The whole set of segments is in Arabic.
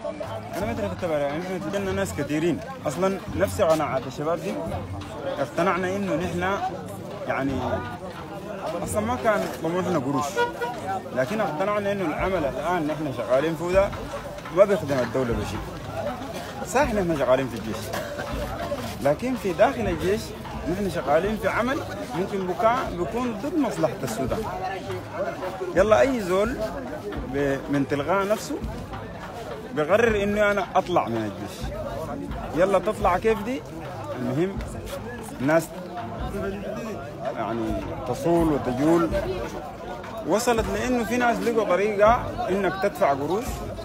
انا ما اتركت عليها، احنا جينا ناس كثيرين اصلا نفس قناعات الشباب دي، اقتنعنا انه نحن يعني اصلا ما كان طموحنا قروش، لكن اقتنعنا انه العمل الان نحن شغالين فيه ده ما بيخدم الدوله بشيء. صحيح نحن شغالين في الجيش، لكن في داخل الجيش نحن شغالين في عمل ممكن بيكون ضد مصلحه السودان. يلا اي زول من تلقاء نفسه بقرر اني انا اطلع من الجيش. يلا تطلع كيف دي؟ المهم الناس يعني تصول وتجول، وصلت لانه في ناس لقوا طريقه انك تدفع قروش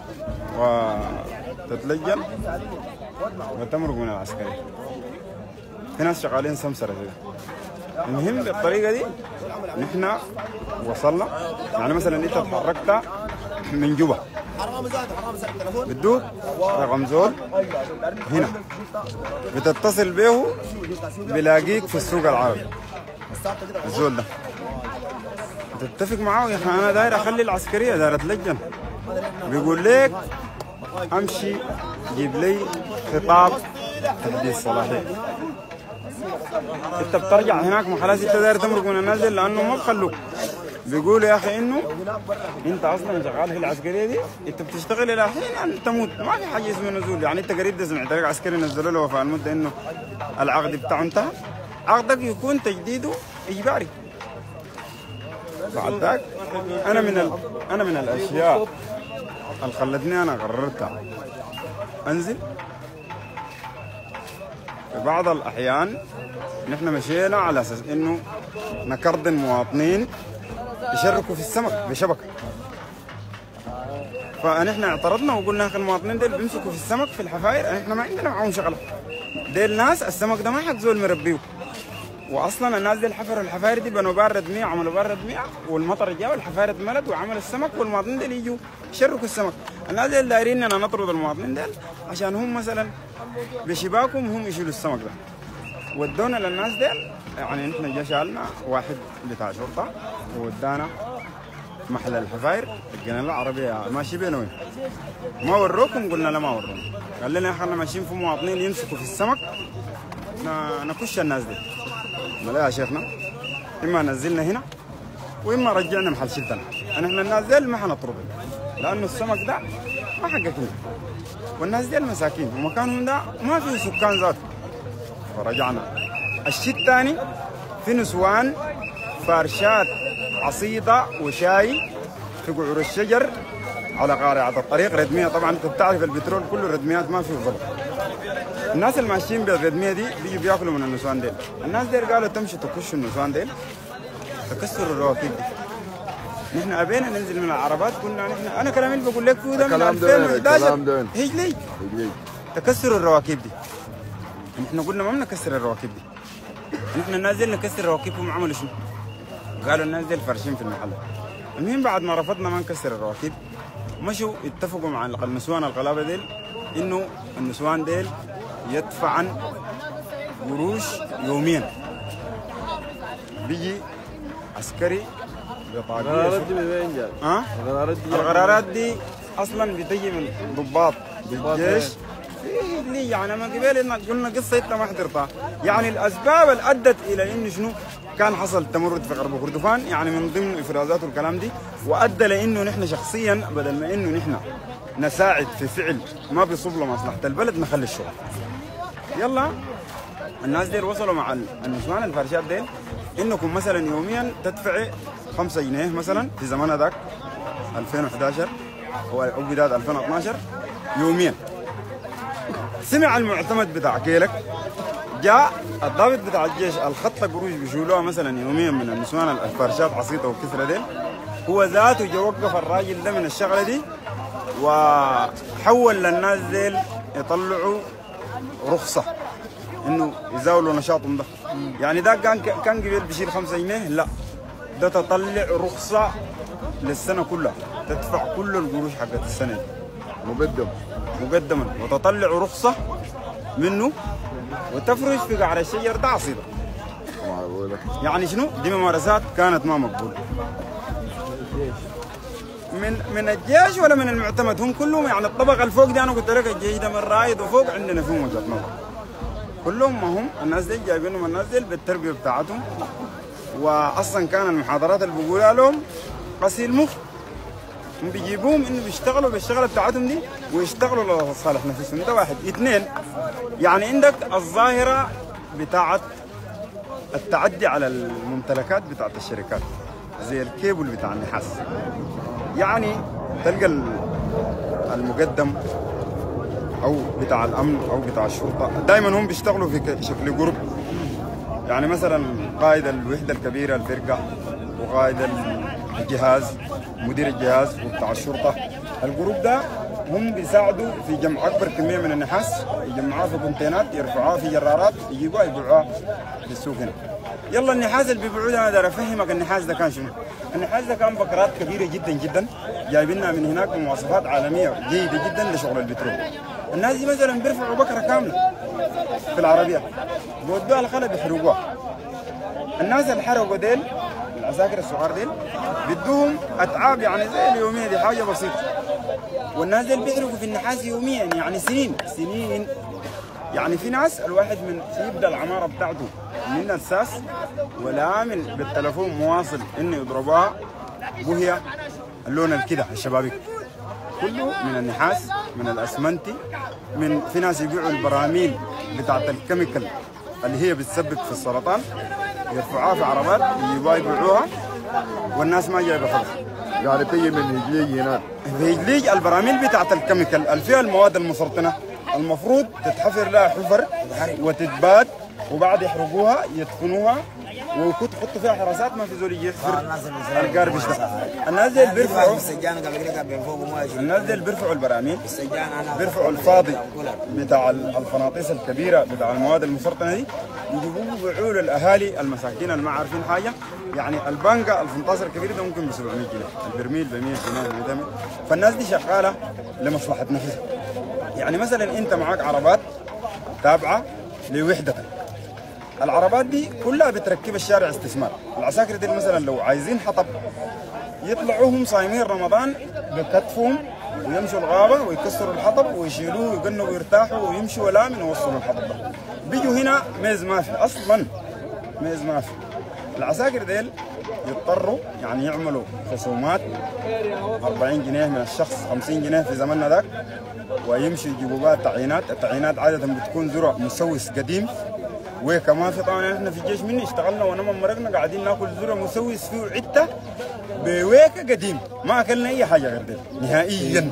وتتلجل وتمرق من العسكري. في ناس شغالين سمسره كده. المهم بالطريقه دي نحن وصلنا، يعني مثلا انت تحركت من جوبا بدوك رقم زول هنا بتتصل به بلاقيك في السوق العربي، الزول ده تتفق معاه يا اخي انا داير اخلي العسكريه داير اتلجن، بيقول لك امشي جيب لي خطاب تحديث صلاحيه. انت بترجع هناك ما خلاص انت داير تمرق من الناس دي لانه ما بخلوك. بيقولوا يا اخي انه انت اصلا شغال في العسكريه دي، انت بتشتغل الى حين ان تموت، ما في حاجه اسمها نزول. يعني انت قريب ده سمعت لك عسكري نزلوا له وفاء المده انه العقد بتاعه انتهى، عقدك يكون تجديده اجباري. بعد ذاك انا من الاشياء اللي خلتني انا قررت انزل. في بعض الاحيان نحن مشينا على اساس انه نكردن مواطنين يشركوا في السمك بشبكه، فنحن اعترضنا وقلنا يا اخي المواطنين ديل بيمسكوا في السمك في الحفاير، احنا ما عندنا معاهم شغله. ديل ناس السمك ده ما حق زول مربيه، واصلا الناس دي حفروا الحفاير دي بنوا بار ردميه، عملوا بار ردميه والمطر جاء والحفاير اتملت وعمل السمك، والمواطنين ديل يجوا يشركوا السمك. الناس ديل دايرين اننا نطرد المواطنين ديل عشان هم مثلا بشباكهم هم يشيلوا السمك ده. ودونا للناس ديل، يعني نحن جا شالنا واحد بتاع شرطه وودانا محل الحفاير، لقينا له عربيه ماشي بينا وين؟ ما وروكم؟ قلنا لا ما ورونا. قال لنا يا اخي احنا ماشيين في مواطنين يمسكوا في السمك نكش الناس دي. قلنا لا يا شيخنا، اما نزلنا هنا واما رجعنا محل شلتنا. نحن الناس ديل ما حنطردهم لانه السمك ده ما حقك انت، والناس ديل مساكين ومكانهم ده ما فيه سكان ذاته. فرجعنا. الشيء الثاني في نسوان فارشات عصيده وشاي في قعور الشجر على قارعه الطريق ردميه. طبعا انت بتعرف البترول كله ردميات ما فيه ضبط. الناس اللي ماشيين بالردميه دي بيجوا بياكلوا من النسوان ديل. الناس ديل قالوا تمشي تكشوا النسوان ديل تكسروا الرواكب دي. نحن ابينا ننزل من العربات، كنا نحن انا كلامي اللي بقول لك فيه ده من 2011 هجلي تكسروا الرواكب دي. نحن قلنا ما بنكسر الرواكب دي، نحن نازل نكسر رواكبهم. عملوا شنو؟ قالوا الناس دي فارشين في المحل. المهم بعد ما رفضنا ما نكسر الرواكب، مشوا اتفقوا مع النسوان القلابه ديل انه النسوان ديل يدفعن قروش يوميا. بيجي عسكري بطاقيه القرارات دي اصلا بتجي من ضباط بالجيش لي. يعني ما قبل قلنا قصه انت ما حضرتها. يعني الاسباب اللي ادت الى انه شنو كان حصل تمرد في غرب كردفان، يعني من ضمن افرازات والكلام دي، وادى لانه نحن شخصيا بدل ما انه نحن نساعد في فعل ما بيصب لمصلحه البلد نخلي الشغل. يلا الناس ديل وصلوا مع النسوان الفارشات ديل انكم مثلا يوميا تدفعي 5 جنيه مثلا في زمان ذاك 2011 او بدايه 2012 يوميا. سمع المعتمد بتاع كيلك، جاء الضابط بتاع الجيش الخط قروش بيشيلوها مثلا يوميا من النسوان الفرشات عصيته والكسره دي، هو ذاته جا وقف الراجل ده من الشغله دي وحول للناس ديل يطلعوا رخصه انه يزاولوا نشاطهم ده. يعني ده كان قبل بيشيل 5 جنيه، لا ده تطلع رخصه للسنه كلها، تدفع كل القروش حقت السنه دي مقدما وتطلع رخصه منه وتفرش في قعر الشجر ده عصيده. يعني شنو؟ دي ممارسات كانت ما مقبوله. من الجيش ولا من المعتمد، هم كلهم يعني الطبقه الفوق دي انا قلت لك الجيش ده من رايد وفوق عندنا فيهم وجهه نظر. كلهم ما هم الناس دي جايبينهم الناس دي بالتربيه بتاعتهم، واصلا كان المحاضرات اللي بيقولها لهم غسيل مخ. هم بيجيبوهم انه بيشتغلوا بالشغله بتاعتهم دي ويشتغلوا لصالح نفسهم. ده واحد. اثنين، يعني عندك الظاهره بتاعت التعدي على الممتلكات بتاعت الشركات زي الكيبل بتاع النحاس. يعني تلقى المقدم او بتاع الامن او بتاع الشرطه دائما هم بيشتغلوا في شكل جروب. يعني مثلا قائد الوحده الكبيره الفرقه وقائد الجهاز مدير الجهاز وبتاع الشرطه، الجروب ده هم بيساعدوا في جمع اكبر كميه من النحاس، يجمعوها في كونتينات، يرفعوها في جرارات، يجيبوها يبيعوها في السوق هنا. يلا النحاس اللي بيبيعوه ده انا داير افهمك النحاس ده كان شنو؟ النحاس ده كان بكرات كبيره جدا جدا جايبينها من هناك بمواصفات عالميه جيده جدا لشغل البترول. الناس دي مثلا بيرفعوا بكره كامله في العربيه بيودوها الخلا بيحرقوها. الناس اللي حرقوا ديل العساكر الصغار ديل بدوهم اتعاب يعني زي اليوميه دي حاجه بسيطه. والناس ديل بيحرقوا في النحاس يوميا يعني سنين. يعني في ناس الواحد من يبدا العماره بتاعته من الساس ولا من بالتلفون مواصل انه يضربوها بوهيه اللون الكده الشبابيك كله من النحاس من الاسمنتي. من في ناس يبيعوا البراميل بتاعت الكيميكال اللي هي بتسبب في السرطان يرفعوها في عربات يجيبوها يبيعوها والناس ما جايبه خبز. يعني تيجي من هجليج هناك. في هجليج البراميل بتاعت الكيميكال اللي فيها المواد المسرطنه المفروض تتحفر لها حفر وتتباد وبعد يحرقوها يدفنوها وكنت يحطوا فيها حراسات ما في زول يجي يحفر القاربش ده. الناس دي اللي بيرفعوا البراميل بيرفعوا الفاضي بتاع الفناطيس الكبيره بتاع المواد المسرطنه دي يجيبوه يبيعوه للاهالي المساكين اللي ما عارفين حاجه. يعني البانكا الفنطاس الكبير ده ممكن ب 700 جنيه، البرميل ب 100 جنيه. فالناس دي شغاله لمصلحه نفسها. يعني مثلا انت معاك عربات تابعه لوحدتك، العربات دي كلها بتركب الشارع استثمار. العساكر دي مثلا لو عايزين حطب يطلعوهم صايمين رمضان بكتفهم ويمشوا الغابه ويكسروا الحطب ويشيلوه ويقنوا ويرتاحوا ويمشوا ولا من يوصلوا الحطب ده. بيجوا هنا ميز ما في اصلا، ميز ما في. العساكر ديل يضطروا يعني يعملوا خصومات 40 جنيه من الشخص 50 جنيه في زماننا ذاك ويمشوا يجيبوا بها التعيينات. التعيينات عاده بتكون ذرع مسوس قديم وكمان في طبعا احنا في الجيش مني اشتغلنا ونما مرقنا قاعدين ناكل ذرع مسوس فيه عده بويكه قديم ما اكلنا اي حاجه غير دي نهائيا.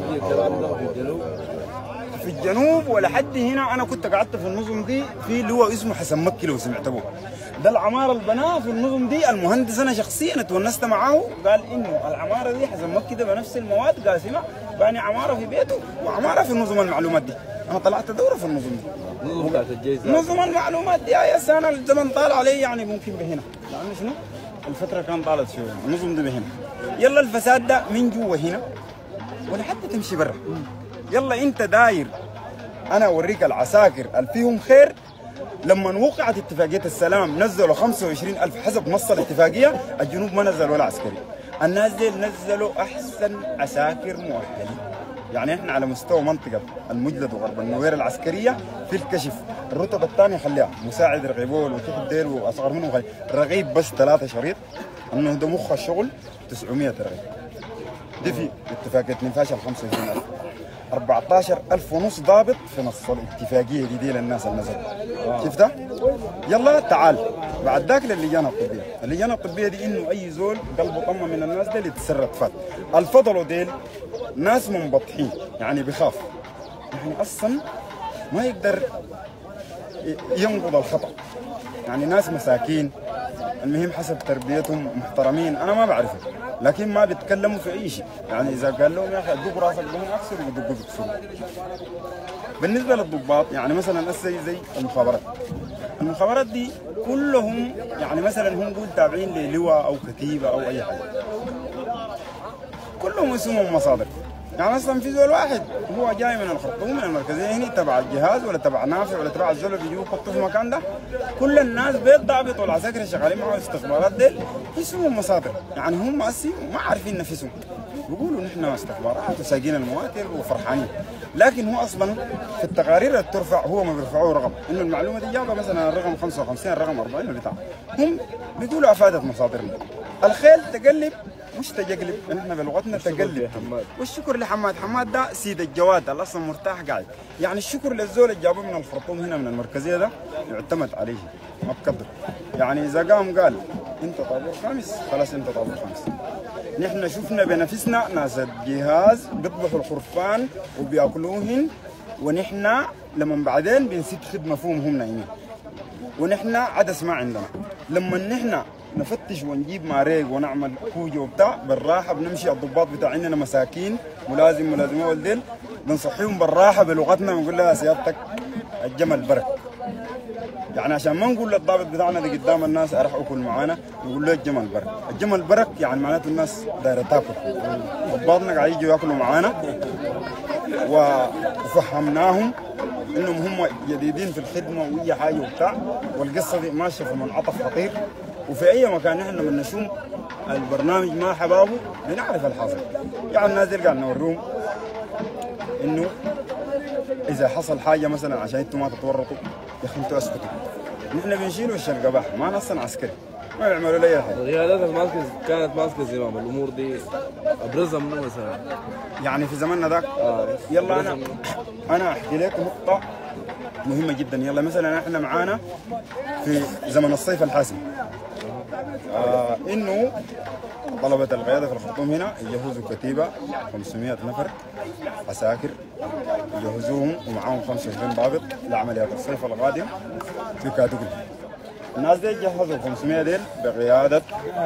في الجنوب ولا حد هنا انا كنت قعدت في النظم دي في اللي هو اسمه حسن مكي لو سمعتوه. ده العماره البناء في النظم دي المهندس انا شخصيا اتونست معاه قال انه العماره دي حسن مكي ده بنفس المواد قاسمه باني عماره في بيته وعماره في نظم المعلومات دي. انا طلعت دوره في النظم دي. النظم بتاعت الجيش نظم المعلومات دي يا سنه الزمن طال علي يعني ممكن بهنا لانه شنو؟ الفتره كان طالت شويه النظم دي بهنا. يلا الفساد ده من جوا هنا ولا حتى تمشي برا. يلا انت داير انا اوريك العساكر اللي فيهم خير. لما وقعت اتفاقيه السلام نزلوا 25,000 حسب نص الاتفاقيه، الجنوب ما نزل ولا عسكري. الناس دي نزلوا احسن عساكر مؤهلين. يعني احنا على مستوى منطقه المجلد وغرب النوير العسكريه في الكشف الرتبه الثانيه خليها مساعد رغيبول وتحت ديل واصغر منهم رغيب بس 3 شريط انه ده مخ الشغل 900 رغيب. دي في اتفاقيه نفاش ال 25,000 14,000 ونص ضابط في نص الاتفاقيه دي للناس اللي نزلوا. شفتها؟ يلا تعال بعد ذاك للجان الطبيه، اللجان الطبيه دي انه اي زول قلبه طمه من الناس دي اللي تسرت فات. الفضلوا ديل ناس منبطحين يعني بخاف يعني اصلا ما يقدر ينقض الخطا. يعني ناس مساكين المهم حسب تربيتهم محترمين انا ما بعرفهم لكن ما بيتكلموا في اي شيء. يعني اذا قال لهم يا اخي ادوك راسك لهم اكثر ويدقوا بكسروا. بالنسبه للضباط يعني مثلا زي المخابرات دي كلهم يعني مثلا هم قول تابعين للواء او كتيبه او اي حاجه كلهم اسمهم مصادر. يعني اصلا في زول واحد هو جاي من الخرطوم من المركزيه هنا تبع الجهاز ولا تبع نافع ولا تبع الزول اللي بيجوا يحطوا في المكان ده، كل الناس بالضابط والعساكر شغالين معه استخبارات ديل اسمهم مصادر، يعني هم اسي ما عارفين نفسهم بيقولوا نحن استخبارات وسايقين المواتر وفرحانين، لكن هو اصلا في التقارير اللي ترفع هو ما بيرفعوه رقم انه المعلومه دي جابها مثلا الرقم 55 الرقم 40 بتاع، هم بيقولوا افادت مصادرنا. الخيل تقلب مش تجقلب، نحن بلغتنا تقلب. والشكر لحماد، حماد ده سيد الجواد اللي اصلا مرتاح قاعد، يعني الشكر للزول اللي جابوه من الخرطوم هنا من المركزيه ده يعتمد عليه ما بقدر، يعني اذا قام قال انت طابور خامس خلاص انت طابور خامس. نحن شفنا بنفسنا ناس الجهاز بيطبخوا الخرفان وبياكلوهن، ونحن لما بعدين بنسيب خدمه فيهم هم نايمين، ونحن عدس ما عندنا. لما نحن نفتش ونجيب ماريق ونعمل كوجه وبتاع بالراحه بنمشي، الضباط بتاعنا مساكين ملازمه والدين بنصحيهم بالراحه بلغتنا بنقول لها سيادتك الجمل برك، يعني عشان ما نقول للضابط بتاعنا دي قدام الناس راح اكل معانا نقول له الجمل برك، الجمل برك يعني معناته الناس دايره تاكل. ضباطنا قاعد يجوا ياكلوا معانا وفهمناهم انهم هم جديدين في الخدمه واي حاجه وبتاع، والقصه دي ماشيه في منعطف خطير، وفي اي مكان نحن لما نشوف البرنامج ما حبابه بنعرف الحاصل. يعني الناس دي قاعد نوريهم انه اذا حصل حاجه مثلا عشان انتم ما تتورطوا يا اخي انتم اسكتوا، نحن بنشيل وش القباح ما نصنع عسكري ما بيعملوا لي اي حاجه. قيادات كانت ماسكه زمام الامور دي ابرزها منو مثلا؟ يعني في زماننا ذاك يلا انا احكي لكم نقطه مهمه جدا. يلا مثلا احنا معانا في زمن الصيف الحاسم انه طلبة القيادة في الخرطوم هنا يجهزوا كتيبة 500 نفر عساكر يجهزوهم ومعاهم 25 ضابط لعمليات الصيف القادم في كاتوكل. الناس دي جهزوا 500 ديل بقيادة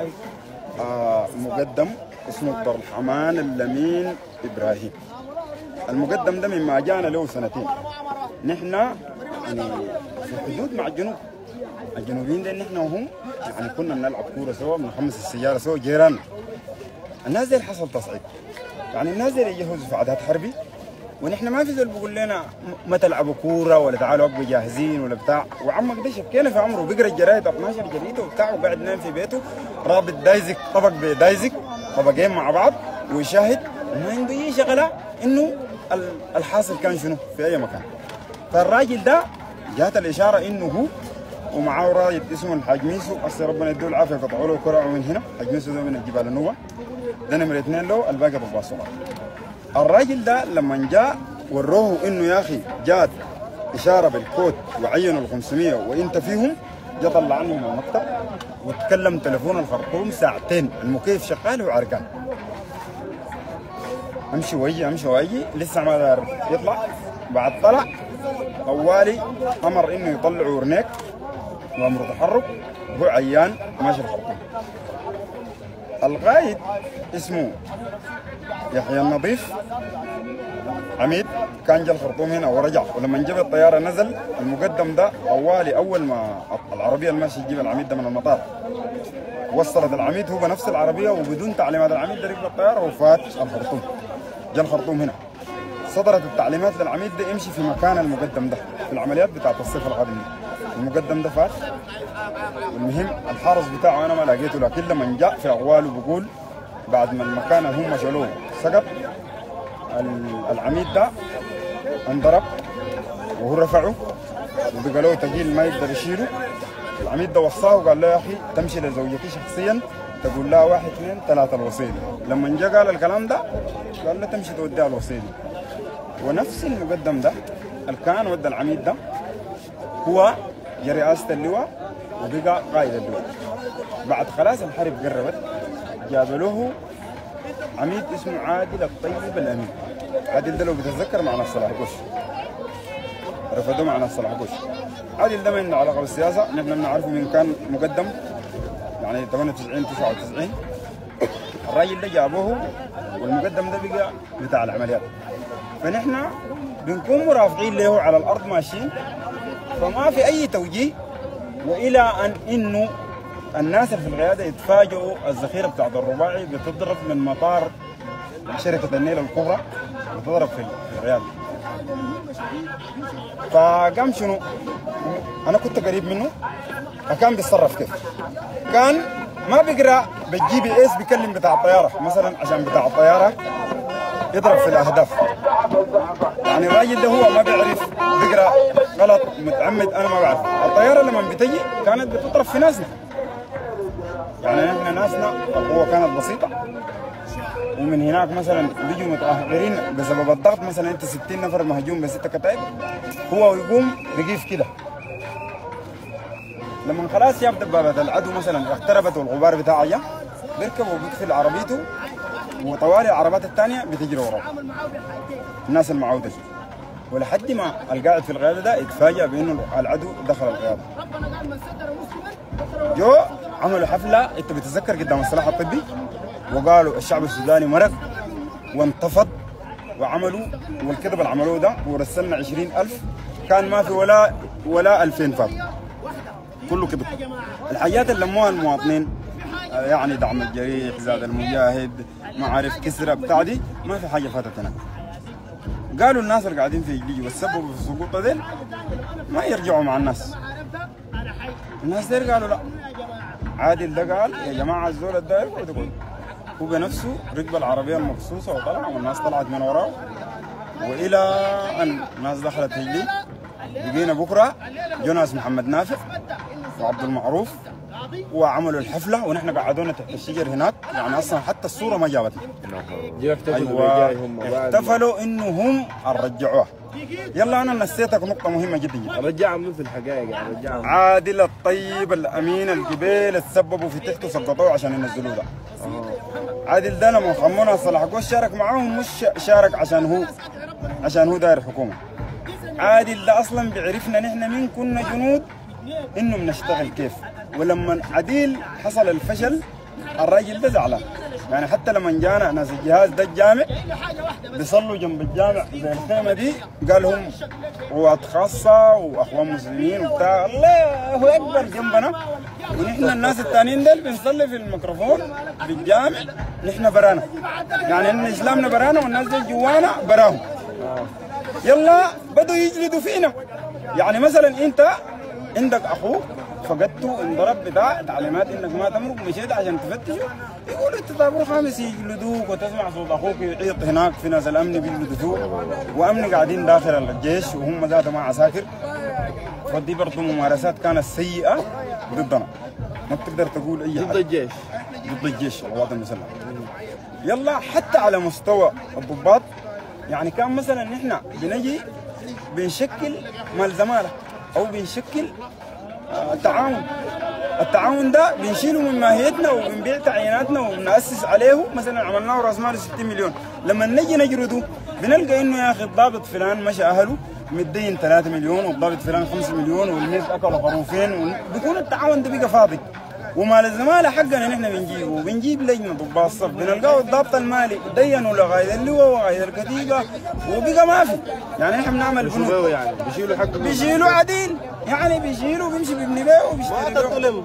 مقدم اسمه عبد الرحمن اللمين إبراهيم. المقدم ده مما جانا له سنتين، نحن يعني في حدود مع الجنوب، الجنوبيين دي نحن وهم يعني كنا بنلعب كوره سوا بنخمس السياره سوا جيران. الناس دي حصل تصعيد، يعني الناس دي يجهزوا في عداد حربي، ونحن ما في زول بيقول لنا ما تلعبوا كوره ولا تعالوا ابقوا جاهزين ولا بتاع. وعمك ده شكينا في عمره بيقرا الجرايد 12 جريده وبتاع وقاعد نايم في بيته رابط دايزك طبق بدايزك طبقين مع بعض ويشاهد ما عنده اي شغله انه الحاصل كان شنو في اي مكان. فالراجل ده جات الاشاره انه هو ومعاه راجل اسمه الحاج ميسو، هسه ربنا يديه العافيه قطعوا له كرعه من هنا. الحاج ميسو ده من الجبال النوبه، ده نمره 2 له، الباقي ضباط صغار. الراجل ده لما جاء وروه انه يا اخي جات اشاره بالكود وعينوا ال 500 وانت فيهم، جا طلع عنهم المكتب وتكلم تليفون الخرطوم ساعتين، المكيف شغال وعرقان. امشي واجي لسه ما دار يطلع. بعد طلع طوالي امر انه يطلعوا ورنيك وامر تحرك وهو عيان ماشي الخرطوم. القائد اسمه يحيى النظيف عميد كان جا الخرطوم هنا ورجع، ولما جاب الطياره نزل المقدم ده طوالي اول ما العربيه الماشي تجيب العميد ده من المطار وصلت العميد هو بنفس العربيه وبدون تعليمات العميد ده ركب الطياره وفات الخرطوم. جا الخرطوم هنا صدرت التعليمات للعميد ده يمشي في مكان المقدم ده في العمليات بتاعت الصيف القادم. المقدم ده فات، والمهم الحارس بتاعه انا ما لقيته، لكن لما جاء في اقواله بيقول بعد ما المكان اللي هم شالوه سقط العميد ده انضرب وهو رفعه وبقى له تقيل ما يقدر يشيله. العميد ده وصاه وقال له يا اخي تمشي لزوجتي شخصيا تقول لها 1 2 3 الوصيه. لما جاء قال الكلام ده قال له تمشي توديها الوصيه. ونفس المقدم ده الكان ودى العميد ده هو رئاسة اللواء وبقى قائد اللواء. بعد خلاص الحرب قربت جاب له عميد اسمه عادل الطيب الامين. عادل ده لو بتتذكر مع ناس صلاح قش، رفضوه مع ناس صلاح قش. عادل ده ما عنده علاقه بالسياسه، نحن بنعرفه من كان مقدم يعني 98 99. الراجل ده جابوه والمقدم ده بقى بتاع العمليات، فنحن بنكون مرافقين له على الارض ماشيين، فما في اي توجيه. والى ان انه الناس اللي في القياده يتفاجئوا الذخيره بتاعت الرباعي بتضرب من مطار شركه النيل الكبرى بتضرب في الرياض. فقام شنو؟ انا كنت قريب منه، فكان بيتصرف كيف؟ كان ما بيقرا بالجي بي اس بيكلم بتاع الطياره مثلا عشان بتاع الطياره يضرب في الاهداف. يعني الراجل ده هو ما بيعرف بيقرا غلط متعمد، انا ما بعرف. الطياره لما بتجي كانت بتضرب في ناسنا، يعني احنا ناسنا القوه كانت بسيطه، ومن هناك مثلا بيجوا متاخرين بسبب الضغط، مثلا انت 60 نفر مهجوم بست كتائب، هو يقوم رغيف كده. لما خلاص شاف دبابات العدو مثلا اقتربت والغبار بتاعها جا، بيركب وبيقفل عربيته وطوالي العربات الثانيه بتجري وراه الناس المعوده، ولحد ما القاعد في القياده ده يتفاجأ بانه العدو دخل القياده. جو عملوا حفله، انت بتتذكر قدام السلاح الطبي، وقالوا الشعب السوداني مرق وانتفض وعملوا، والكذب اللي عملوه ده ورسلنا 20,000 كان ما في ولا 2000 فات، كله كذب. الحاجات اللي لموها المواطنين يعني دعم الجريح، زاد المجاهد، ما عارف كسرة بتاع دي، ما في حاجه فاتت هناك. قالوا الناس اللي قاعدين في جليجي والسببوا في سقوط ديل ما يرجعوا مع الناس. الناس ديل قالوا لا، عادل ده قال يا جماعه الزول الداير وتقول هو بنفسه ركب العربيه المخصوصه وطلع، والناس طلعت من وراه، والى ان الناس دخلت هجلي. لقينا بكره جو ناس محمد نافع وعبد المعروف وعملوا الحفله ونحن قعدونا تحت الشجر هناك، يعني اصلا حتى الصوره ما جابتنا. احتفلوا انه هم رجعوها. يلا انا نسيتك نقطه مهمه جدا جدا. رجعهم من في الحقائق يعني رجعهم. عادل الطيب الامين القبيل تسببوا في تحته سقطوه عشان ينزلوه ده. عادل ده لما خمونا صلاح قوش شارك معاهم، مش شارك عشان هو داير حكومه. عادل ده اصلا بيعرفنا نحن مين كنا جنود انه بنشتغل كيف، ولما عديل حصل الفشل الراجل ده زعلان. يعني حتى لما جانا ناس الجهاز ده الجامع بيصلوا جنب الجامع زي الخيمه دي، قال هم قوات خاصه واخوان مسلمين وبتاع، الله اكبر جنبنا، ونحن الناس الثانيين دول بنصلي في الميكروفون بالجامع، نحن برانا، يعني ان اسلامنا برانا والناس دي جوانا براهم. يلا بدوا يجلدوا فينا. يعني مثلا انت عندك اخوك فقدته انضرب بتاع تعليمات انك ما تمرق، مشيت عشان تفتشه، يقولوا انت طابور خامس يجلدوك، وتسمع صوت اخوك يعيط هناك في ناس الامن بيجلدوا فيه، وامن قاعدين داخل الجيش وهم ذاتهم مع عساكر. ودي برضه ممارسات كانت سيئه ضدنا، ما بتقدر تقول اي حاجه. ضد الجيش القوات المسلحه. يلا حتى على مستوى الضباط، يعني كان مثلا نحن بنجي بنشكل مال زماله او بنشكل التعاون ده بنشيله من ماهيتنا وبنبيع تعييناتنا وبنأسس عليه، مثلا عملناه راس مال 60 مليون، لما نجي نجرده بنلقى انه يا اخي الضابط فلان مشى اهله مدين 3 مليون، والضابط فلان 5 مليون، والميز اكلوا خروفين، بيكون التعاون ده بقى فاضي. ومال الزماله حقنا نحن بنجيبه، وبنجيب لجنه ضباط الصف، بنلقاه الضابط المالي دينوا لغايه اللواء وغايه الكتيبه وبقى ما في. يعني نحن بنعمل بنوك يعني بيشيلوا حقه، بيشيلوا عديل، يعني بيشيلوا بيمشي بيبني بيه وبيشتري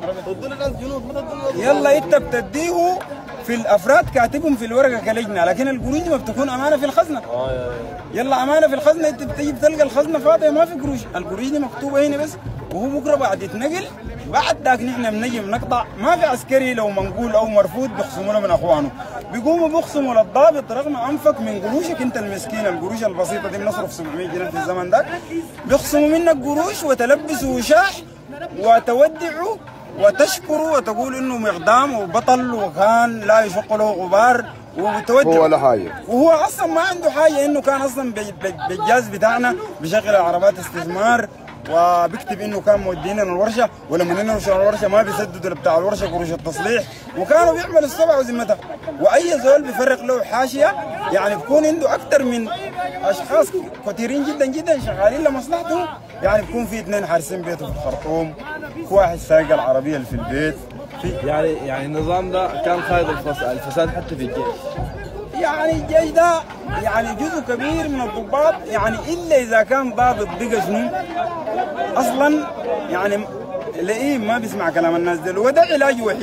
بيه. يلا انت بتديه في الافراد كاتبهم في الورقه كلجنه، لكن القروش ما بتكون امانه في الخزنه. يلا امانه في الخزنه، انت بتيجي بتلقى الخزنه فاضيه ما في قروش، القروش دي مكتوبه هنا بس، وهو بكره بعد يتنقل بعد ذاك نحن بنجي بنقطع. ما في عسكري لو منقول او مرفوض بيخصموا له من اخوانه، بيقوموا بيخصموا للضابط رغم انفك من قروشك انت المسكين. القروش البسيطه دي بنصرف 700 جنيه في الزمن ده، بيخصموا منك قروش وتلبسوا وشاح وتودعوا وتشكروا وتقول انه مقدام وبطل وكان لا يشق له غبار وتودع. هو ولا حاجه، وهو اصلا ما عنده حاجه، انه كان اصلا بالجهاز بتاعنا بشغل عربات استثمار، وبيكتب انه كان مودينا الورشه، ولما ننرش الورشه ما بيسددوا لبتاع الورشه قروش التصليح، وكانوا بيعملوا السبع وذمتها. واي زول بيفرق له حاشيه، يعني بيكون عنده اكثر من اشخاص كثيرين جدا جدا شغالين لمصلحته، يعني بيكون في 2 حارسين بيته في الخرطوم، واحد سايق العربيه اللي في البيت، في يعني النظام ده كان قائد الفساد حتى في الجيش. يعني الجيش ده يعني جزء كبير من الضباط، يعني الا اذا كان ضابط بقى شنو اصلا، يعني لئيم ما بيسمع كلام الناس دول، وده علاج وحيد.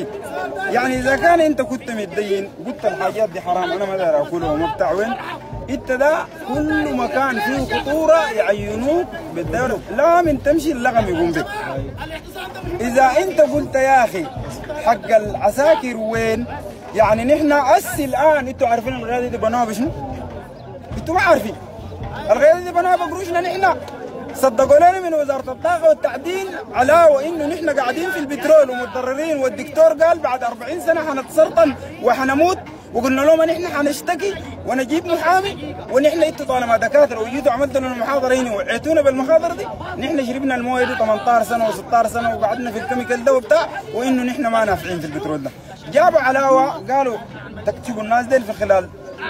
يعني اذا كان انت كنت متدين قلت الحاجات دي حرام انا ما داير اكلها وما بتاع وين، انت ده كل مكان فيه خطوره يعينوك بالدوله، لا من تمشي اللغم يقوم بك. اذا انت قلت يا اخي حق العساكر وين، يعني نحن الان انتوا عارفين الغايه دي بنوها بشنو؟ انتوا ما عارفين الغايه دي بنوها بقروشنا نحن. صدقوا لنا من وزاره الطاقه والتعدين علاوه انه نحن قاعدين في البترول ومتضررين، والدكتور قال بعد 40 سنه حنتسرطن وحنموت، وقلنا لهم نحن حنشتكي ونجيب محامي، ونحن انتوا طالما دكاتره وجيتوا عملتوا لنا محاضره هنا ووعيتونا بالمحاضره دي، نحن شربنا المويه دي 18 سنه و16 سنه وقعدنا في الكيميكال ده وبتاع، وانه نحن ما نافعين في البترول ده. جابوا علاوه قالوا تكتبوا الناس دي في خلال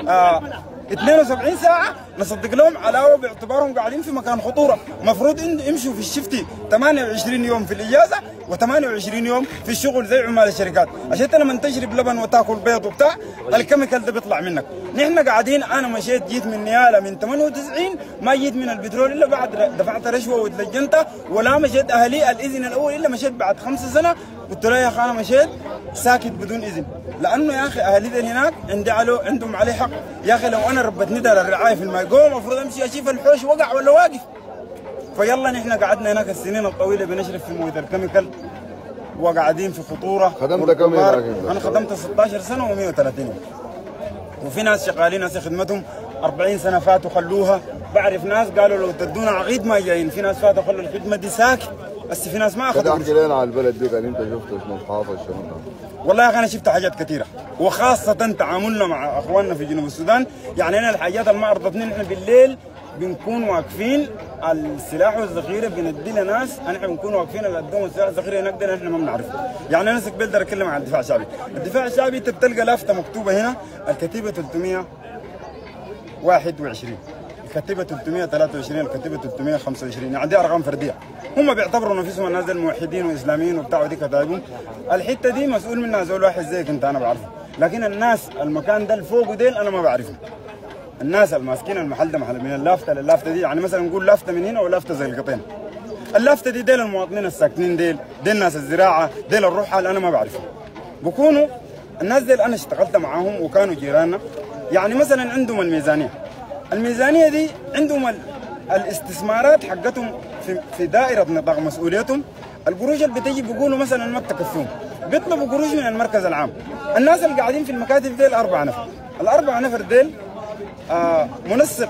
72 ساعة نصدق لهم علاوة باعتبارهم قاعدين في مكان خطورة، المفروض يمشوا في الشفتي 28 يوم في الإجازة و28 يوم في الشغل زي عمال الشركات، عشان انت لما تشرب لبن وتاكل بيض وبتاع الكيميكال ده بيطلع منك. نحن قاعدين انا مشيت جيت من نيالا من 98 ما جيت من البترول الا بعد دفعت رشوة وتلجنت، ولا مشيت اهلي الاذن الاول الا مشيت بعد 5 سنة، قلت له يا اخي انا مشيت ساكت بدون اذن، لانه يا اخي اهلي ذي هناك عندهم عليه حق. يا اخي لو انا ربتني ده الرعايه في المايقوم المفروض امشي اشوف الحوش وقع ولا واقف. فيلا نحن قعدنا هناك السنين الطويله بنشرب في مويه الكيميكال وقاعدين في خطوره. خدمت كم انا خدمت 16 سنه و130 يوم، وفي ناس شغالين هسه خدمتهم 40 سنه فاتوا خلوها. بعرف ناس قالوا لو تدونا عقيد ما جايين، في ناس فاتوا خلوا الخدمه دي ساكت، بس في ناس ما اخذوا. احكي لنا على البلد دي اللي انت شفته شنو الحاصل شنو؟ والله يا اخي انا شفت حاجات كثيره، وخاصه تعاملنا مع اخواننا في جنوب السودان. يعني انا الحاجات اللي ما ارضتني، نحن بالليل بنكون واقفين السلاح والذخيره بندي لناس، نحن بنكون واقفين اللي ادوهم السلاح والذخيره هناك ده نحن ما بنعرفه. يعني انا بقدر اتكلم عن الدفاع الشعبي. الدفاع الشعبي انت بتلقى لافته مكتوبه هنا الكتيبه 321، الكتيبه 323، الكتيبه 325، يعني دي ارقام فرديه. هم بيعتبروا نفسهم الناس الموحدين واسلاميين وبتاع، ودي كتايبهم. الحته دي مسؤول منها زول واحد زيك انت انا بعرفه، لكن الناس المكان ده اللي فوقه ديل انا ما بعرفهم. الناس الماسكين المحل ده محل من اللافته للافته دي، يعني مثلا نقول لافته من هنا ولافته زي القطين. اللافته دي ديل المواطنين الساكنين ديل ناس الزراعه، ديل الرحال انا ما بعرفهم. بكونوا الناس ديل انا اشتغلت معاهم وكانوا جيراننا. يعني مثلا عندهم الميزانيه دي عندهم الاستثمارات حقتهم في دائره نطاق مسؤوليتهم. القروش اللي بتجي بيقولوا مثلا ما بتكفيهم، بيطلبوا قروش من المركز العام. الناس اللي قاعدين في المكاتب ديل 4 نفر، ال4 نفر ديل منسق،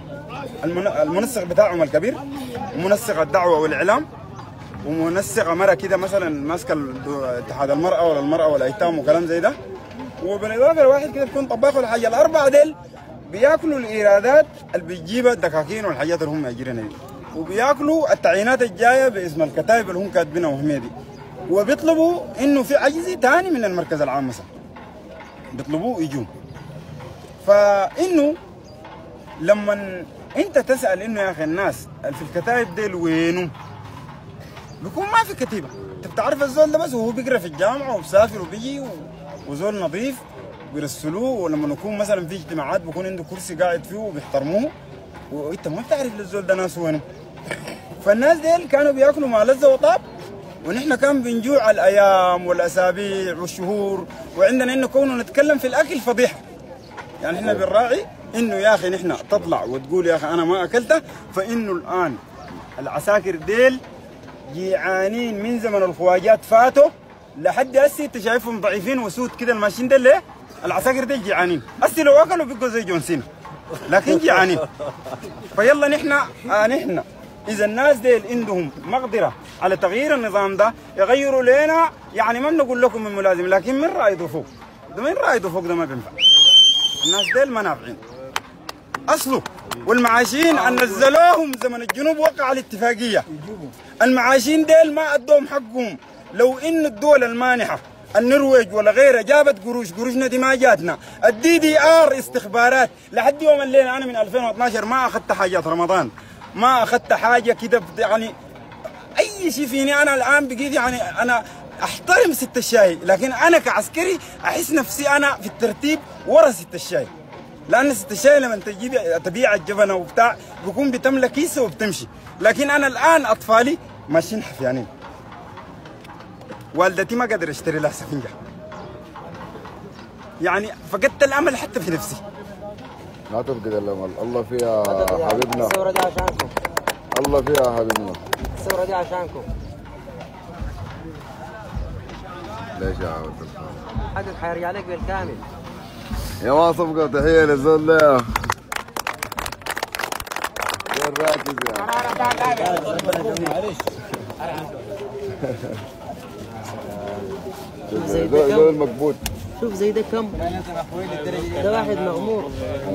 المنسق بتاعهم الكبير، ومنسق الدعوه والاعلام، ومنسقه مره كده مثلا ماسكه اتحاد المراه ولا المراه والايتام وكلام زي ده، وبالاضافه لواحد كده بيكون طباخ ولا حاجه. ال4 ديل بياكلوا الايرادات اللي بتجيبها الدكاكين والحاجات اللي هم ماجرينها دي، وبياكلوا التعيينات الجايه باسم الكتائب اللي هم كاتبينها وهميه دي، وبيطلبوا انه في عجز ثاني من المركز العام مثلا بيطلبوه يجون. فانه لما انت تسال انه يا اخي الناس اللي في الكتائب ديل وينهم، بيكون ما في كتيبه. انت بتعرف الزول ده بس وهو بيقرا في الجامعه وبسافر وبيجي وزول نظيف بيرسلوه، ولما نكون مثلا في اجتماعات بيكون عنده كرسي قاعد فيه وبيحترموه، وانت ما بتعرف للزول ده ناس وينهم. فالناس ديل كانوا بياكلوا مع لذه وطاب، ونحن كان بنجوع الايام والاسابيع والشهور، وعندنا انه كونه نتكلم في الاكل فضيحه. يعني احنا بنراعي انه يا اخي نحن تطلع وتقول يا اخي انا ما اكلته، فانه الان العساكر ديل جيعانين من زمن الخواجات فاتوا لحد هسه انت شايفهم ضعيفين وسود كده الماشيين ديل. ليه؟ العساكر ديل جيعانين، هسه لو اكلوا بيبقوا زي جون سينا، لكن جيعانين. فيلا نحن اذا الناس ديل عندهم مقدره على تغيير النظام ده يغيروا لنا، يعني ما بنقول لكم من ملازم، لكن من رائده فوق ده، من رائده فوق ده ما بينفع. الناس ديل ما نافعين اصله. والمعاشين ان نزلوهم زمن الجنوب وقع الاتفاقيه، المعاشين ديل ما ادوهم حقهم. لو ان الدول المانحه النرويج ولا غيرها جابت قروشنا دي ما جاتنا. الDDR استخبارات لحد يوم الليله. انا من 2012 ما اخذت حاجات رمضان، ما اخذت حاجه كده، يعني اي شيء فيني انا الان بقيت يعني انا احترم ست الشاي، لكن انا كعسكري احس نفسي انا في الترتيب ورا ست الشاي، لان ست الشاي لما تبيع الجبنه وبتاع بيكون بتملى كيسه وبتمشي. لكن انا الان اطفالي ماشيين حفيانين، والدتي ما قادر اشتري لها سفنجه، يعني فقدت الامل حتى في نفسي. لا تفقد الامل، الله فيها حبيبنا، الثورة دي عشانكم، الله فيها حبيبنا. الثورة دي عشانكم. ليش يا عبد حقك حيرجع لك بالكامل. يا ما صفقة، تحية للزول ده. يا الراكز يا زول المكبوت. شوف زي ده كم؟ ده واحد مغمور.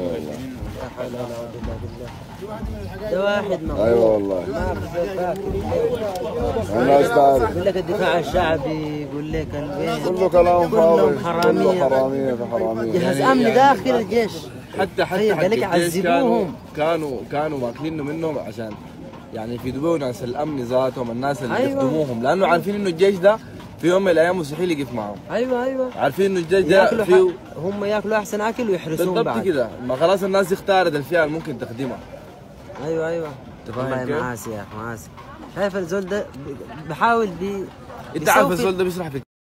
ده واحد مغمور. ايوه والله. ما في فاكر. الناس تعرف. يقول لك الدفاع الشعبي، يقول لك البيت. كله كلام فاضي. كلهم حرامية. كله حرامية في حرامية. جهاز امن داخل الجيش. حتى قال لك عذبوهم. كانوا ماكلين منهم عشان يعني يفيدوا ناس الامن ذاتهم، الناس اللي أيوة. يخدموهم، لانه عارفين انه الجيش ده في يوم من الايام مستحيل يقف معهم. ايوه عارفين انه الجيش ده فيه هم ياكلوا احسن اكل ويحرسون بالضبط بعد. كده، ما خلاص الناس اختارت الفئه اللي ممكن تخدمها. ايوه انت فاهم والله كيف؟ مآسي يا اخي مآسي. شايف الزول ده بحاول انت عارف الزول ده بيشرح في